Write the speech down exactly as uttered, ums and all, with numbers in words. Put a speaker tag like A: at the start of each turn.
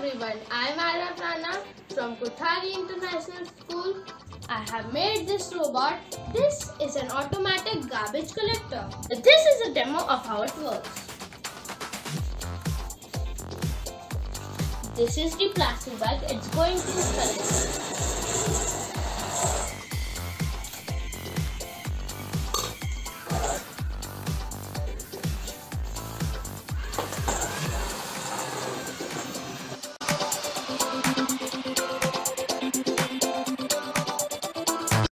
A: everyone, I am Arav Rana from Kothari International School. I have made this robot. This is an automatic garbage collector. This is a demo of how it works. This is the plastic bag it's going to collect.